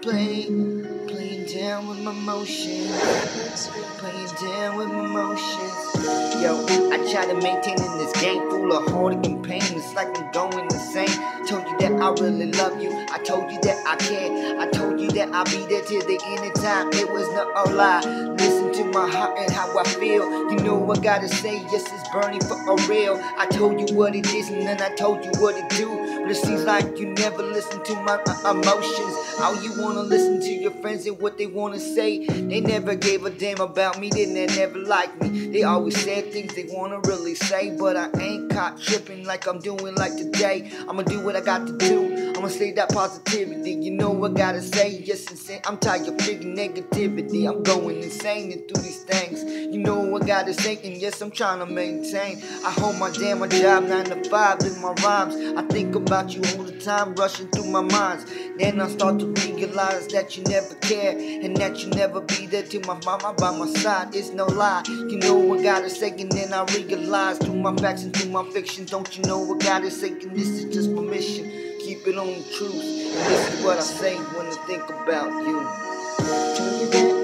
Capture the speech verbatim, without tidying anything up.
play, playing down with my emotions, playing down with my emotions. Yo, I try to maintain in this game full of heartache and pain. It's like I'm going insane. Told you that I really love you. I told you that I care. I told you that I'll be there till the end of time. It was not a lie. Listen to my heart and how I feel. You know I gotta say, yes, it's burning for a real. I told you what it is and then I told you what it do. But it seems like you never listen to my uh, emotions. All you wanna listen to your friends and what they wanna say. They never gave a damn about me, then they never liked me. They always said things they wanna really say, but I ain't caught tripping like I'm doing like today. I'ma do what I got to do. I'ma say that positivity. You know I gotta say, yes, insane. I'm tired of freaking negativity. I'm going insane and through these things. You know I gotta say, and yes, I'm trying to maintain. I hold my damn my job nine to five in my rhymes. I think about you all the time, rushing through my minds. Then I start to realize that you never care and that you never be there till my mama by my side. It's no lie. You know I gotta say, and then I realize through my facts and through my fiction. Don't you know I gotta say, and this is just my mission. Keep it on the truth. And this is what I say when I think about you.